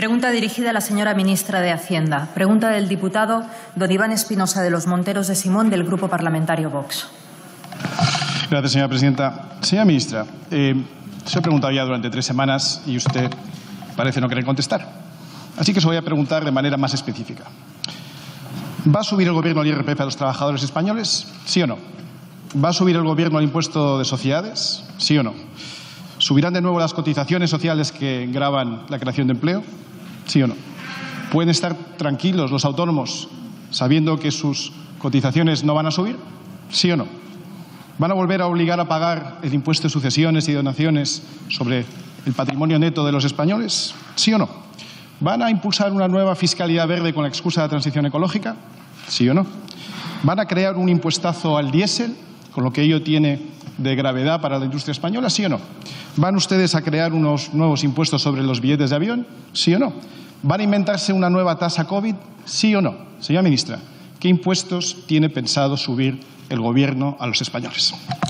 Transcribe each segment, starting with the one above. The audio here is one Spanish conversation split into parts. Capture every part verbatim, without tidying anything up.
Pregunta dirigida a la señora ministra de Hacienda. Pregunta del diputado don Iván Espinosa de los Monteros de Simón, del Grupo Parlamentario Vox. Gracias, señora presidenta. Señora ministra, eh, se lo he preguntado ya durante tres semanas y usted parece no querer contestar. Así que se lo voy a preguntar de manera más específica. ¿Va a subir el Gobierno el I R P F a los trabajadores españoles? ¿Sí o no? ¿Va a subir el Gobierno el impuesto de sociedades? ¿Sí o no? ¿Subirán de nuevo las cotizaciones sociales que gravan la creación de empleo? ¿Sí o no? ¿Pueden estar tranquilos los autónomos sabiendo que sus cotizaciones no van a subir? ¿Sí o no? ¿Van a volver a obligar a pagar el impuesto de sucesiones y donaciones sobre el patrimonio neto de los españoles? ¿Sí o no? ¿Van a impulsar una nueva fiscalidad verde con la excusa de la transición ecológica? ¿Sí o no? ¿Van a crear un impuestazo al diésel, con lo que ello tiene de gravedad para la industria española? ¿Sí o no? ¿Van ustedes a crear unos nuevos impuestos sobre los billetes de avión? ¿Sí o no? ¿Van a inventarse una nueva tasa COVID? ¿Sí o no? Señora ministra, ¿qué impuestos tiene pensado subir el Gobierno a los españoles?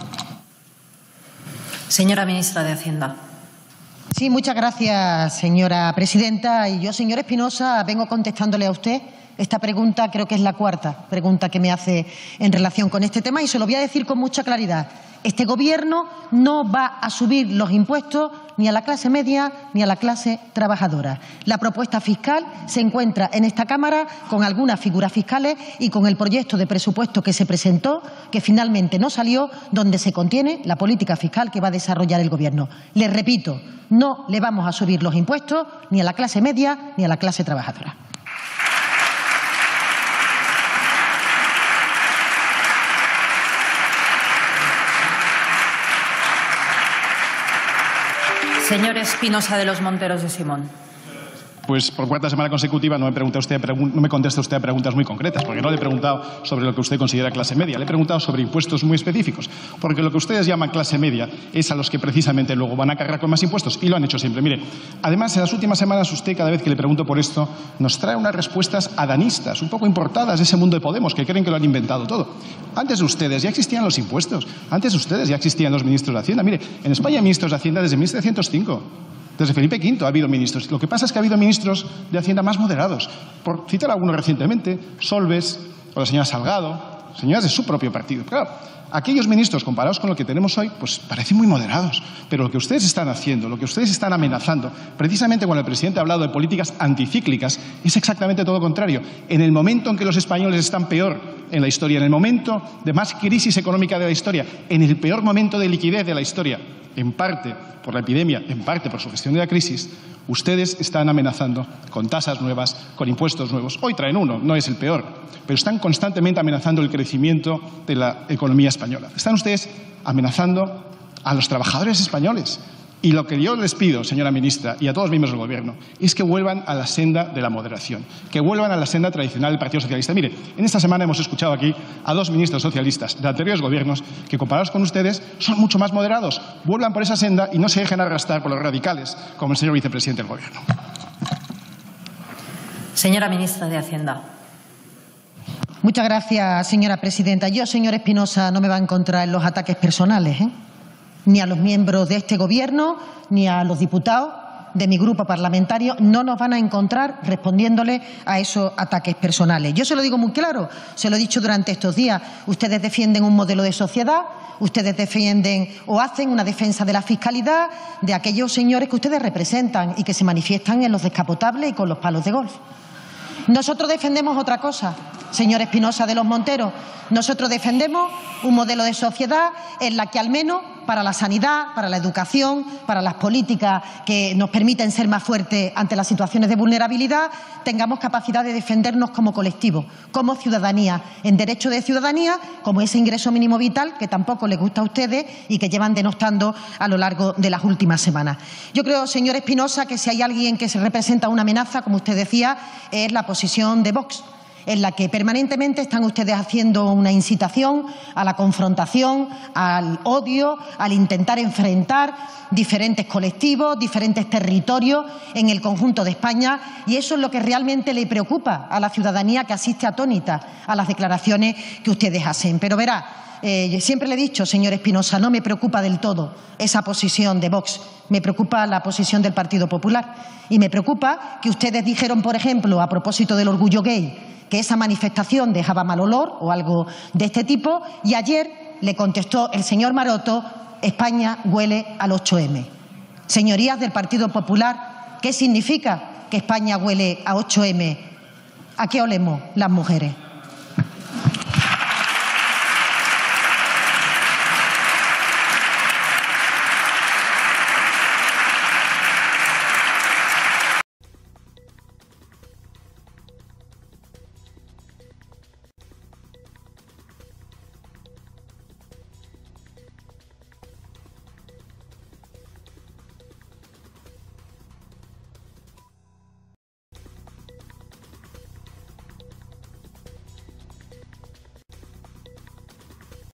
Señora ministra de Hacienda. Sí, muchas gracias, señora presidenta. Y yo, señor Espinosa, vengo contestándole a usted esta pregunta. Creo que es la cuarta pregunta que me hace en relación con este tema y se lo voy a decir con mucha claridad. Este Gobierno no va a subir los impuestos ni a la clase media ni a la clase trabajadora. La propuesta fiscal se encuentra en esta Cámara con algunas figuras fiscales y con el proyecto de presupuesto que se presentó, que finalmente no salió, donde se contiene la política fiscal que va a desarrollar el Gobierno. Les repito, no le vamos a subir los impuestos ni a la clase media ni a la clase trabajadora. Señor Espinosa de los Monteros de Simón. Pues por cuarta semana consecutiva no me, pregunta usted, no me contesta usted a preguntas muy concretas, porque no le he preguntado sobre lo que usted considera clase media, le he preguntado sobre impuestos muy específicos, porque lo que ustedes llaman clase media es a los que precisamente luego van a cargar con más impuestos, y lo han hecho siempre. Mire, además, en las últimas semanas usted, cada vez que le pregunto por esto, nos trae unas respuestas adanistas, un poco importadas de ese mundo de Podemos, que creen que lo han inventado todo. Antes de ustedes ya existían los impuestos, antes de ustedes ya existían los ministros de Hacienda. Mire, en España hay ministros de Hacienda desde mil setecientos cinco. Desde Felipe quinto ha habido ministros. Lo que pasa es que ha habido ministros de Hacienda más moderados. Por citar algunos recientemente, Solbes o la señora Salgado, señoras de su propio partido. Claro, aquellos ministros comparados con lo que tenemos hoy, pues parecen muy moderados. Pero lo que ustedes están haciendo, lo que ustedes están amenazando, precisamente cuando el presidente ha hablado de políticas anticíclicas, es exactamente todo lo contrario. En el momento en que los españoles están peor en la historia, en el momento de más crisis económica de la historia, en el peor momento de liquidez de la historia, en parte por la epidemia, en parte por su gestión de la crisis, ustedes están amenazando con tasas nuevas, con impuestos nuevos. Hoy traen uno, no es el peor, pero están constantemente amenazando el crecimiento de la economía española. Están ustedes amenazando a los trabajadores españoles. Y lo que yo les pido, señora ministra, y a todos los miembros del Gobierno, es que vuelvan a la senda de la moderación, que vuelvan a la senda tradicional del Partido Socialista. Mire, en esta semana hemos escuchado aquí a dos ministros socialistas de anteriores gobiernos que, comparados con ustedes, son mucho más moderados. Vuelvan por esa senda y no se dejen arrastrar por los radicales, como el señor vicepresidente del Gobierno. Señora ministra de Hacienda. Muchas gracias, señora presidenta. Yo, señor Espinosa, no me va a encontrar en los ataques personales, ¿eh? Ni a los miembros de este Gobierno, ni a los diputados de mi grupo parlamentario. No nos van a encontrar respondiéndole a esos ataques personales. Yo se lo digo muy claro, se lo he dicho durante estos días. Ustedes defienden un modelo de sociedad, ustedes defienden o hacen una defensa de la fiscalidad de aquellos señores que ustedes representan y que se manifiestan en los descapotables y con los palos de golf. Nosotros defendemos otra cosa, señor Espinosa de los Monteros. Nosotros defendemos un modelo de sociedad en la que al menos para la sanidad, para la educación, para las políticas que nos permiten ser más fuertes ante las situaciones de vulnerabilidad, tengamos capacidad de defendernos como colectivo, como ciudadanía, en derecho de ciudadanía, como ese ingreso mínimo vital que tampoco les gusta a ustedes y que llevan denostando a lo largo de las últimas semanas. Yo creo, señor Espinosa, que si hay alguien que se representa una amenaza, como usted decía, es la posición de Vox. en la que permanentemente están ustedes haciendo una incitación a la confrontación, al odio, al intentar enfrentar diferentes colectivos, diferentes territorios en el conjunto de España, y eso es lo que realmente le preocupa a la ciudadanía, que asiste atónita a las declaraciones que ustedes hacen. Pero verá, Eh, siempre le he dicho, señor Espinosa, no me preocupa del todo esa posición de Vox, me preocupa la posición del Partido Popular y me preocupa que ustedes dijeron, por ejemplo, a propósito del orgullo gay, que esa manifestación dejaba mal olor o algo de este tipo, y ayer le contestó el señor Maroto: España huele al ocho eme. Señorías del Partido Popular, ¿qué significa que España huele a ocho eme? ¿A qué olemos las mujeres?